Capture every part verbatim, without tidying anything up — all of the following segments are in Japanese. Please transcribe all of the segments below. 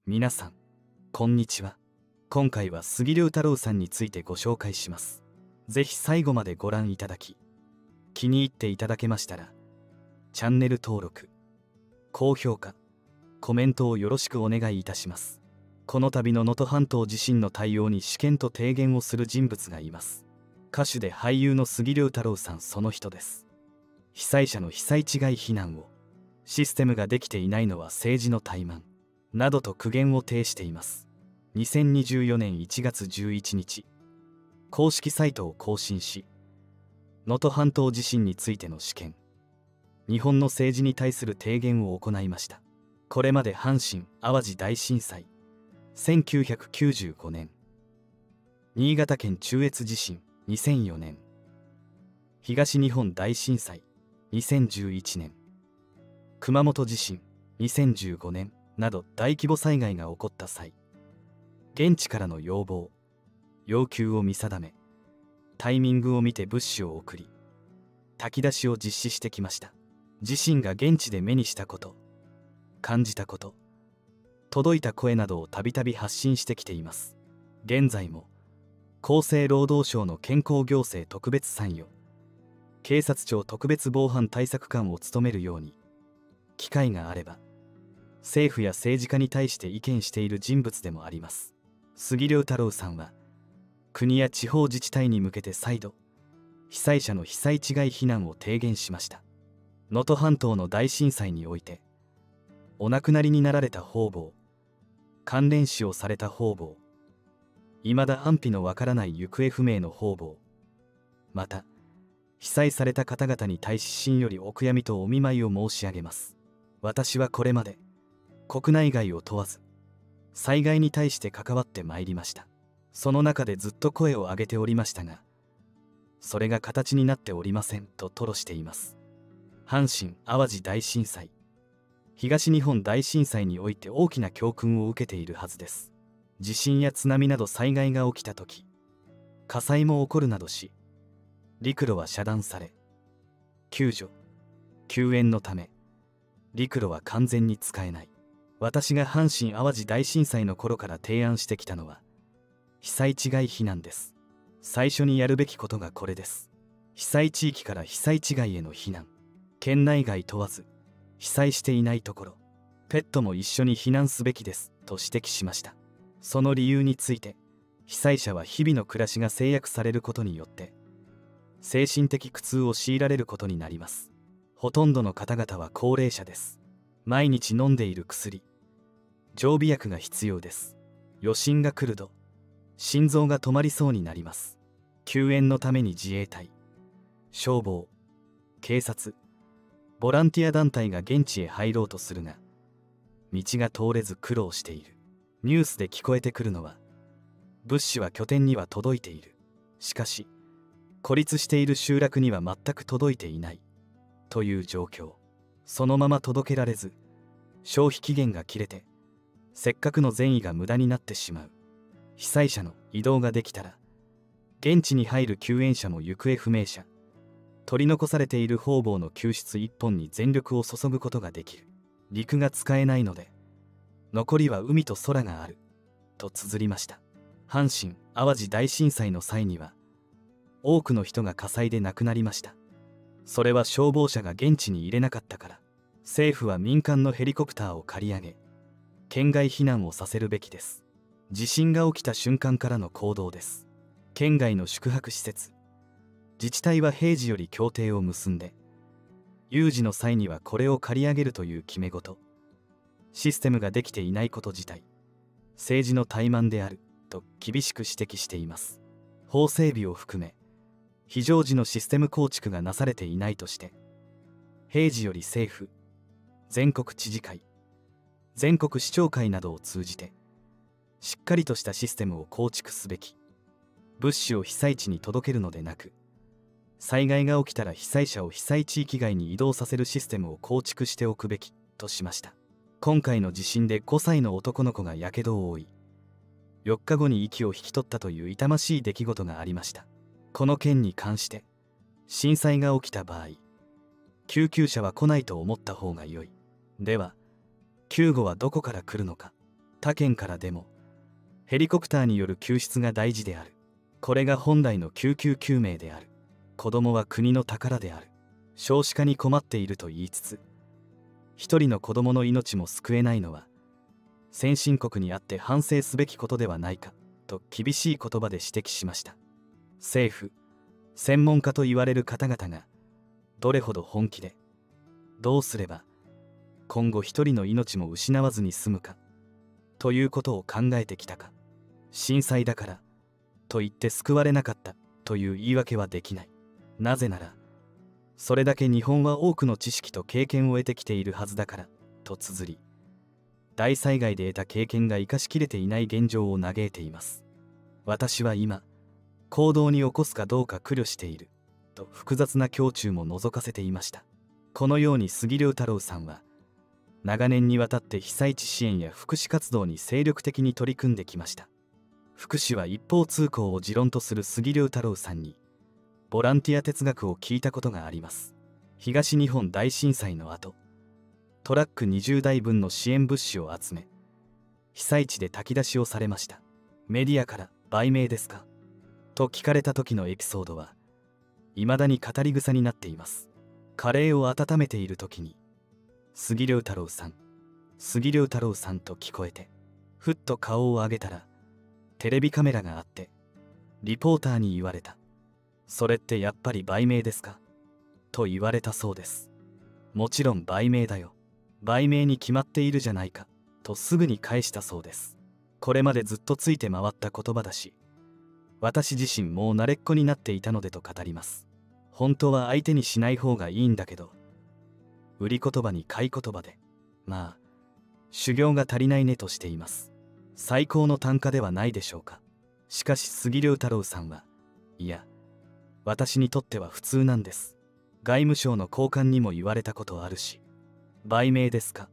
皆さん、こんにちは。今回は杉良太郎さんについてご紹介します。ぜひ最後までご覧いただき、気に入っていただけましたら、チャンネル登録、高評価、コメントをよろしくお願いいたします。この度の能登半島地震の対応に試験と提言をする人物がいます。歌手で俳優の杉良太郎さんその人です。被災者の被災地外避難を、システムができていないのは政治の怠慢、などと苦言を呈しています。にせんにじゅうよねんいちがつじゅういちにち、公式サイトを更新し、能登半島地震についての試験、日本の政治に対する提言を行いました。これまで阪神・淡路大震災、せんきゅうひゃくきゅうじゅうごねん、新潟県中越地震、にせんよねん、東日本大震災、にせんじゅういちねん、熊本地震、にせんじゅうごねんなど大規模災害が起こった際、現地からの要望、要求を見定め、タイミングを見て物資を送り、炊き出しを実施してきました。自身が現地で目にしたこと、感じたこと、届いた声などをたびたび発信してきています。現在も、厚生労働省の健康行政特別参与、警察庁特別防犯対策官を務めるように、機会があれば、政府や政治家に対して意見している人物でもあります。杉良太郎さんは、国や地方自治体に向けて再度、被災者の被災地外避難を提言しました。能登半島の大震災において、お亡くなりになられた方々、関連死をされた方々、未だ安否のわからない行方不明の方々、また、被災された方々に対し心よりお悔やみとお見舞いを申し上げます。私はこれまで、国内外を問わず、災害に対して関わってまいりました。その中でずっと声を上げておりましたが、それが形になっておりませんと吐露しています。阪神・淡路大震災、東日本大震災において大きな教訓を受けているはずです。地震や津波など災害が起きたとき、火災も起こるなどし、陸路は遮断され、救助、救援のため、陸路は完全に使えない。私が阪神・淡路大震災の頃から提案してきたのは、被災地外避難です。最初にやるべきことがこれです。被災地域から被災地外への避難。県内外問わず、被災していないところ、ペットも一緒に避難すべきです、と指摘しました。その理由について、被災者は日々の暮らしが制約されることによって、精神的苦痛を強いられることになります。ほとんどの方々は高齢者です。毎日飲んでいる薬、常備薬が必要です。余震が来ると、心臓が止まりそうになります。救援のために自衛隊、消防、警察、ボランティア団体が現地へ入ろうとするが、道が通れず苦労している。ニュースで聞こえてくるのは、物資は拠点には届いている。しかし、孤立している集落には全く届いていない。という状況。そのまま届けられず、消費期限が切れて、せっかくの善意が無駄になってしまう。被災者の移動ができたら、現地に入る救援者も行方不明者、取り残されている方々の救出一本に全力を注ぐことができる。陸が使えないので、残りは海と空がある、と綴りました。阪神・淡路大震災の際には、多くの人が火災で亡くなりました。それは消防車が現地に入れなかったから、政府は民間のヘリコプターを借り上げ、県外避難をさせるべきです。地震が起きた瞬間からの行動です。県外の宿泊施設、自治体は平時より協定を結んで、有事の際にはこれを借り上げるという決め事、システムができていないこと自体、政治の怠慢である、と厳しく指摘しています。法整備を含め、非常時のシステム構築がなされていないとして、平時より政府、全国知事会、全国市長会などを通じて、しっかりとしたシステムを構築すべき。物資を被災地に届けるのでなく、災害が起きたら被災者を被災地域外に移動させるシステムを構築しておくべき、としました。今回の地震でごさいの男の子がやけどを負い、よっかごに息を引き取ったという痛ましい出来事がありました。この件に関して、震災が起きた場合、救急車は来ないと思った方が良い。では、救護はどこから来るのか、 他県からでもヘリコプターによる救出が大事である。これが本来の救急救命である。子供は国の宝である。少子化に困っていると言いつつ、一人の子供の命も救えないのは先進国にあって反省すべきことではないかと厳しい言葉で指摘しました。政府、専門家と言われる方々がどれほど本気で、どうすれば今後一人の命も失わずに済むかということを考えてきたか。震災だからと言って救われなかったという言い訳はできない。なぜならそれだけ日本は多くの知識と経験を得てきているはずだからと綴り、大災害で得た経験が生かしきれていない現状を嘆いています。私は今行動に起こすかどうか苦慮していると複雑な胸中も覗かせていました。このように杉良太郎さんは長年にわたって被災地支援や福祉活動に精力的に取り組んできました。福祉は一方通行を持論とする杉良太郎さんにボランティア哲学を聞いたことがあります。東日本大震災の後、トラックにじゅうだいぶんの支援物資を集め被災地で炊き出しをされました。メディアから売名ですかと聞かれた時のエピソードは未だに語り草になっています。カレーを温めている時に杉良太郎さん、杉良太郎さんと聞こえて、ふっと顔を上げたらテレビカメラがあって、リポーターに言われた。それってやっぱり売名ですかと言われたそうです。もちろん売名だよ、売名に決まっているじゃないかとすぐに返したそうです。これまでずっとついて回った言葉だし、私自身もう慣れっこになっていたのでと語ります。本当は相手にしない方がいいんだけど、売り言葉に買い言葉で、まあ修行が足りないねとしています。最高の単価ではないでしょうか。しかし杉良太郎さんは、いや私にとっては普通なんです。外務省の高官にも言われたことあるし、売名ですかって、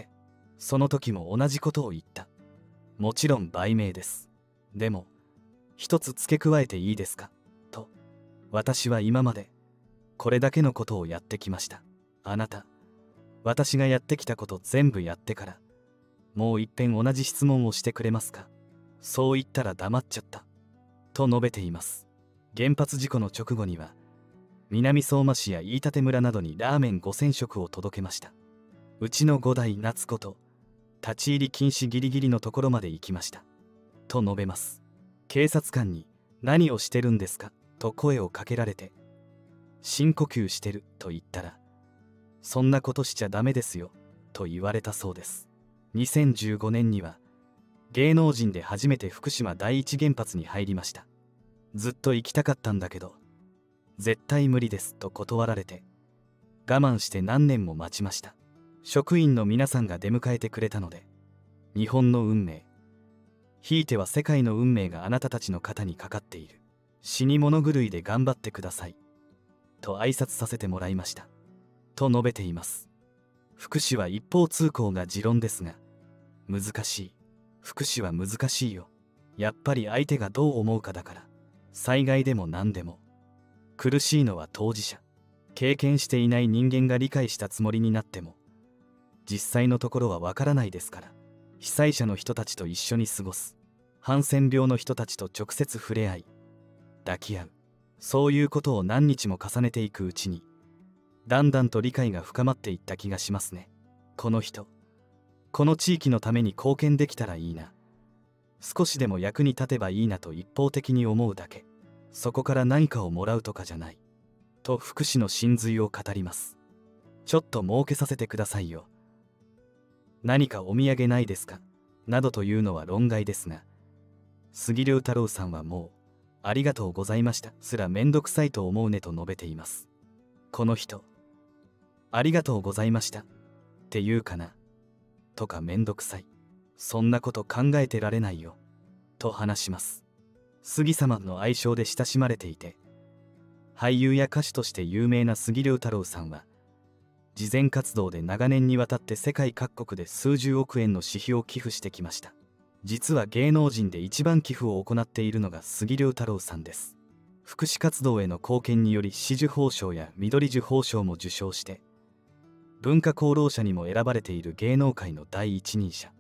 その時も同じことを言った。もちろん売名です。でも一つ付け加えていいですかと、私は今までこれだけのことをやってきました。あなた、私がやってきたこと全部やってからもう一遍同じ質問をしてくれますか。そう言ったら黙っちゃったと述べています。原発事故の直後には南相馬市や飯舘村などにラーメンごせんしょくを届けました。うちの五代夏子と立ち入り禁止ギリギリのところまで行きましたと述べます。警察官に何をしてるんですかと声をかけられて、深呼吸してると言ったら、そんなことしちゃダメですよと言われたそうです。にせんじゅうごねんには芸能人で初めて福島第一原発に入りました。ずっと行きたかったんだけど絶対無理ですと断られて、我慢して何年も待ちました。職員の皆さんが出迎えてくれたので、日本の運命、ひいては世界の運命があなたたちの肩にかかっている。死に物狂いで頑張ってくださいと挨拶させてもらいましたと述べています。福祉は一方通行が持論ですが、難しい。福祉は難しいよ。やっぱり相手がどう思うかだから。災害でも何でも苦しいのは当事者。経験していない人間が理解したつもりになっても実際のところはわからないですから。被災者の人たちと一緒に過ごす、ハンセン病の人たちと直接触れ合い抱き合う、そういうことを何日も重ねていくうちにだんだんと理解が深まっていった気がしますね。この人、この地域のために貢献できたらいいな、少しでも役に立てばいいなと一方的に思うだけ。そこから何かをもらうとかじゃないと福祉の真髄を語ります。ちょっと儲けさせてくださいよ、何かお土産ないですかなどというのは論外ですが、杉良太郎さんはもうありがとうございましたすらめんどくさいと思うねと述べています。この人、ありがとうございましたって言うかなとか、めんどくさい、そんなこと考えてられないよと話します。杉様の愛称で親しまれていて、俳優や歌手として有名な杉良太郎さんは慈善活動で長年にわたって世界各国で数十億円の私費を寄付してきました。実は芸能人で一番寄付を行っているのが杉良太郎さんです。福祉活動への貢献により紫綬褒章や緑綬褒章も受章して、文化功労者にも選ばれている芸能界の第一人者。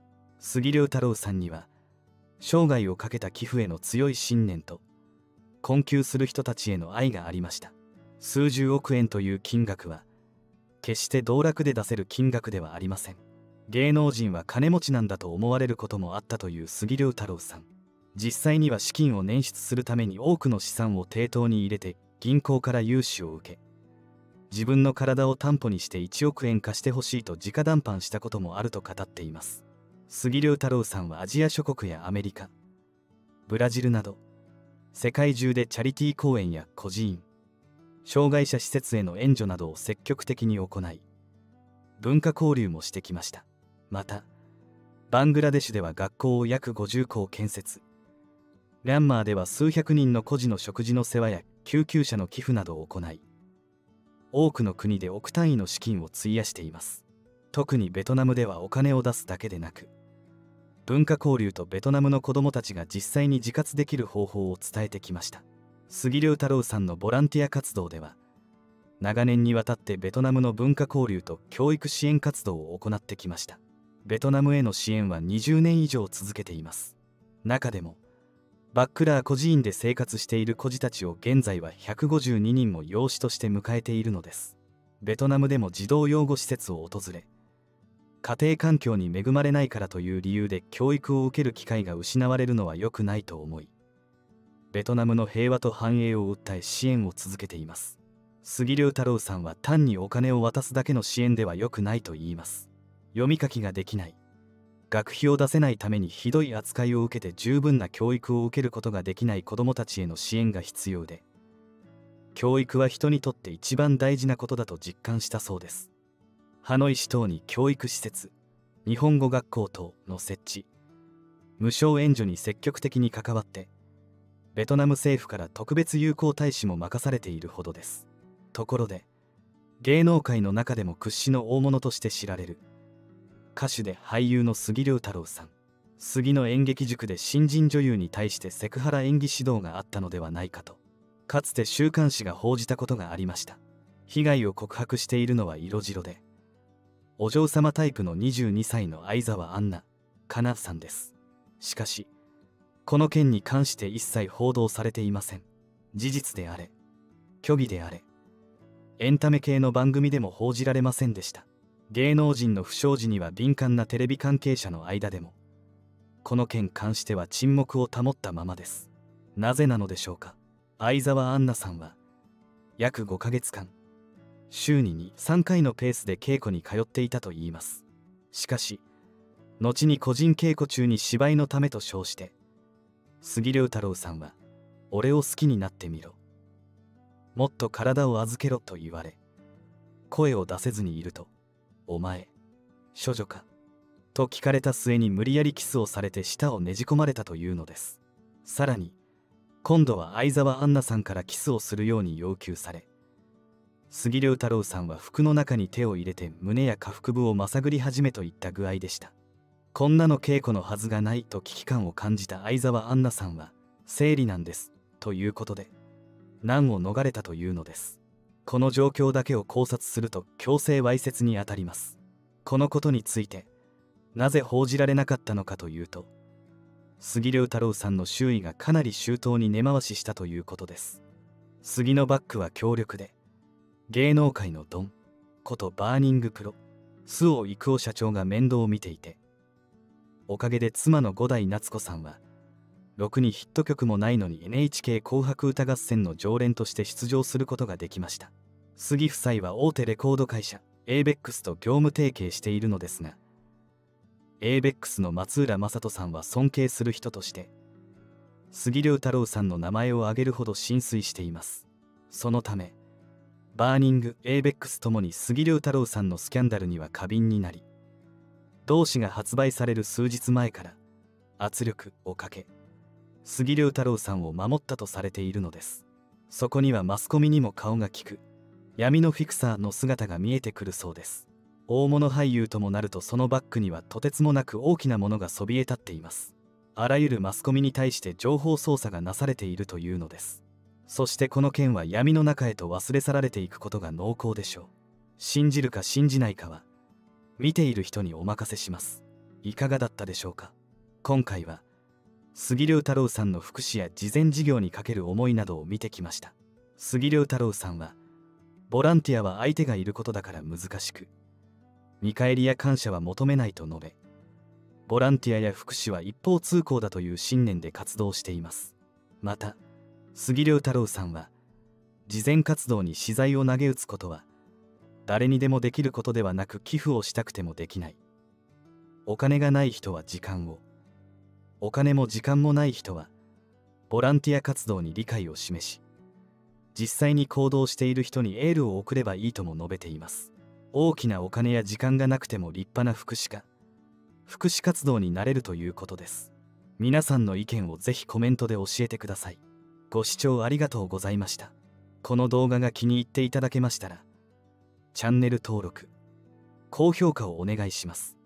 杉良太郎さんには生涯をかけた寄付への強い信念と困窮する人たちへの愛がありました。数十億円という金額は決して道楽で出せる金額ではありません。芸能人は金持ちなんだと思われることもあったという杉良太郎さん。実際には資金を捻出するために多くの資産を抵当に入れて銀行から融資を受け、自分の体を担保にしていちおくえん貸してほしいと直談判したこともあると語っています。杉良太郎さんはアジア諸国やアメリカ、ブラジルなど世界中でチャリティー公演や孤児院、障害者施設への援助などを積極的に行い、文化交流もしてきました。またバングラデシュでは学校を約ごじゅっこを建設、ミャンマーでは数百人の孤児の食事の世話や救急車の寄付などを行い、多くの国で億単位の資金を費やしています。特にベトナムではお金を出すだけでなく、文化交流とベトナムの子どもたちが実際に自活できる方法を伝えてきました。杉良太郎さんのボランティア活動では、長年にわたってベトナムの文化交流と教育支援活動を行ってきました。ベトナムへの支援はにじゅうねん以上続けています。中でもバックラー孤児院で生活している孤児たちを現在はひゃくごじゅうににんも養子として迎えているのです。ベトナムでも児童養護施設を訪れ、家庭環境に恵まれないからという理由で教育を受ける機会が失われるのは良くないと思い、ベトナムの平和と繁栄を訴え支援を続けています。杉良太郎さんは単にお金を渡すだけの支援では良くないと言います。読み書きができない、学費を出せないためにひどい扱いを受けて十分な教育を受けることができない子どもたちへの支援が必要で、教育は人にとって一番大事なことだと実感したそうです。ハノイ市等に教育施設、日本語学校等の設置、無償援助に積極的に関わって、ベトナム政府から特別友好大使も任されているほどです。ところで、芸能界の中でも屈指の大物として知られる歌手で俳優の杉良太郎さん。杉の演劇塾で新人女優に対してセクハラ演技指導があったのではないかと、かつて週刊誌が報じたことがありました。被害を告白しているのは色白で、お嬢様タイプのにじゅうにさいの相沢アンナ・カナさんです。しかし、この件に関して一切報道されていません。事実であれ、虚偽であれ、エンタメ系の番組でも報じられませんでした。芸能人の不祥事には敏感なテレビ関係者の間でも、この件関しては沈黙を保ったままです。なぜなのでしょうか。相沢アンナさんは約ごかげつかん、週にに、さんかいのペースで稽古に通っていたといいます。しかし、後に個人稽古中に芝居のためと称して、杉良太郎さんは、俺を好きになってみろ、もっと体を預けろと言われ、声を出せずにいると、お前、処女かと聞かれた末に無理やりキスをされて舌をねじ込まれたというのです。さらに、今度は相沢アンナさんからキスをするように要求され、杉良太郎さんは服の中に手を入れて胸や下腹部をまさぐり始めといった具合でした。こんなの稽古のはずがないと危機感を感じた相沢アンナさんは、生理なんですということで難を逃れたというのです。この状況だけを考察すると強制わいせつにあたります。このことについてなぜ報じられなかったのかというと、杉良太郎さんの周囲がかなり周到に根回ししたということです。杉のバックは強力で、芸能界のドンことバーニングプロ周防育夫社長が面倒を見ていて、おかげで妻の五代夏子さんはろくにヒット曲もないのに エヌエイチケー 紅白歌合戦の常連として出場することができました。杉夫妻は大手レコード会社 エイベックス と業務提携しているのですが、 エイベックス の松浦正人さんは尊敬する人として杉良太郎さんの名前を挙げるほど心酔しています。そのためバーニング、エイベックス ともに杉良太郎さんのスキャンダルには過敏になり、同誌が発売される数日前から圧力をかけ杉良太郎さんを守ったとされているのです。そこにはマスコミにも顔が利く闇のフィクサーの姿が見えてくるそうです。大物俳優ともなるとそのバックにはとてつもなく大きなものがそびえ立っています。あらゆるマスコミに対して情報操作がなされているというのです。そしてこの件は闇の中へと忘れ去られていくことが濃厚でしょう。信じるか信じないかは見ている人にお任せします。 いかがだったでしょうか。今回は杉良太郎さんの福祉や慈善事業にかける思いなどを見てきました。杉良太郎さんは、ボランティアは相手がいることだから難しく、見返りや感謝は求めないと述べ、ボランティアや福祉は一方通行だという信念で活動しています。また、杉良太郎さんは、慈善活動に私財を投げ打つことは、誰にでもできることではなく寄付をしたくてもできない。お金がない人は時間を、お金も時間もない人は、ボランティア活動に理解を示し、実際に行動している人にエールを送ればいいとも述べています。大きなお金や時間がなくても立派な福祉家、福祉活動になれるということです。皆さんの意見をぜひコメントで教えてください。ご視聴ありがとうございました。この動画が気に入っていただけましたら、チャンネル登録、高評価をお願いします。